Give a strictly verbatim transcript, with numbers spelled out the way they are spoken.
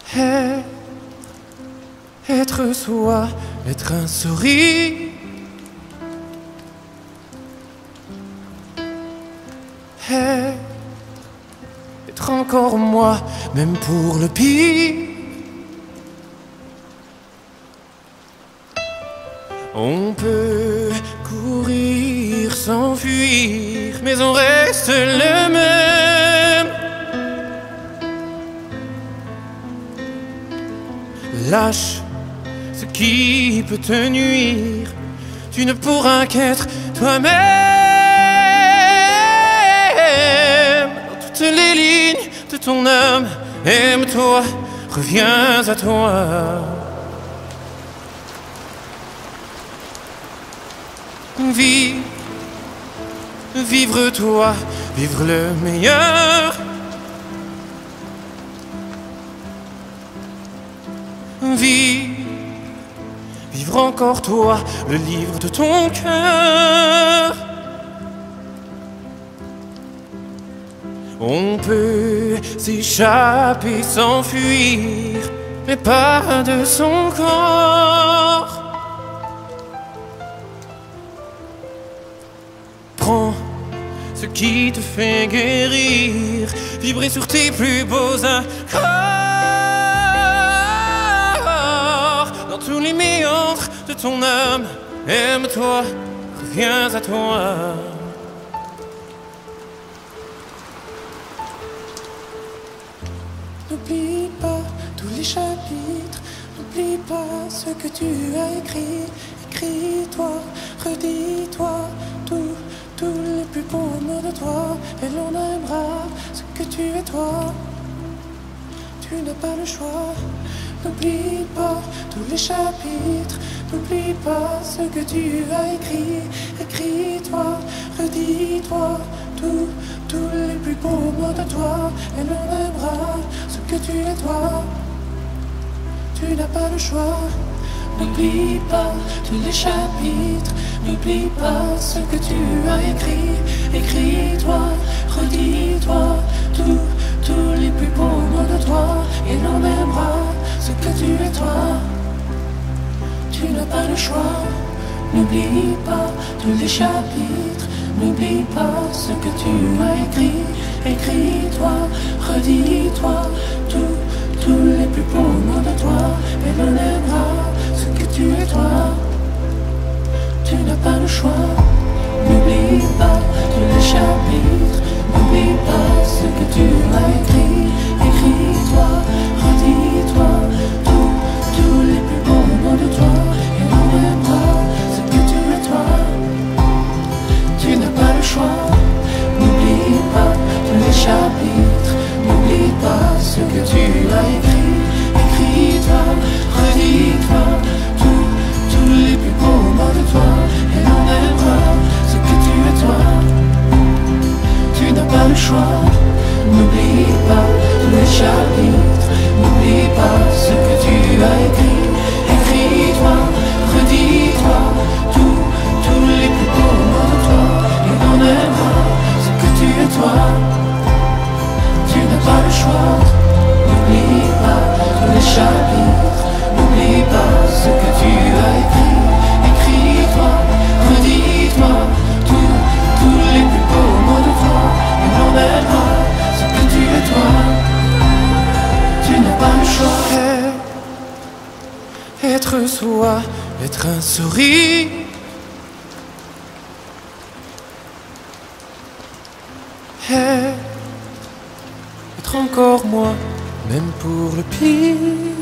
Hey, être soi, être un sourire. Hey, être encore moi, même pour le pire. On peut courir, s'enfuir, mais on reste le même. Lâche ce qui peut te nuire, tu ne pourras qu'être toi-même. Dans toutes les lignes de ton âme, aime-toi, reviens à toi. Vivre, vivre toi, vivre le meilleur. Vivre, vivre encore toi, le livre de ton cœur. On peut s'échapper, s'enfuir, mais pas de son corps. Prends ce qui te fait guérir, vibrer sur tes plus beaux accords. Dans tous les méandres de ton âme, aime-toi, reviens à toi. N'oublie pas tous les chapitres, n'oublie pas ce que tu as écrit. Écris-toi, redis-toi tout, tous les plus beaux mots de toi, et l'on aimera ce que tu es toi. Tu n'as pas le choix. N'oublie pas tous les chapitres, n'oublie pas ce que tu as écrit. Écris-toi, redis-toi tout, tous les plus beaux mots de toi, et l'on aimera ce que tu es toi. Tu n'as pas le choix. N'oublie pas tous les chapitres, n'oublie pas ce que tu as écrit. Écris-toi, redis-toi tout, tous les plus beaux mots de toi, et l'on aimera ce que tu es toi. Tu n'as pas le choix. N'oublie pas tous les chapitres, n'oublie pas ce que tu as écrit. Écris-toi, redis-toi tout, tous les plus beaux mots de toi, et l'on aimera ce que tu es toi. Tu n'as pas le choix. N'oublie pas tous les chapitres, n'oublie pas ce que tu as écrit. Écris-toi, redis-toi tout, tous les plus beaux mots de toi, et l'on aimera ce que tu es toi. Tu n'as pas le choix. N'oublie pas tous les chapitres, n'oublie pas ce que tu as écrit. Écris-toi, redis-toi tout, tous les plus beaux mots de toi, et l'on aimera ce que tu es toi. Tu n'as pas le choix. N'oublie pas tous les chapitres, n'oublie pas ce que tu as écrit. Écris-toi, redis-toi tout, tous les plus beaux mots de toi, et l'on aimera ce que tu es toi. Tu n'as pas le choix. N'oublie pas tous les chapitres, n'oublie pas ce que tu as écrit. Écris-toi, redis-toi tout, tous les plus beaux mots de toi, et l'on aimera ce que tu es toi. Tu n'as pas le choix. Hey, être soi, être un sourire. Hey, être encore moi, même pour le pire.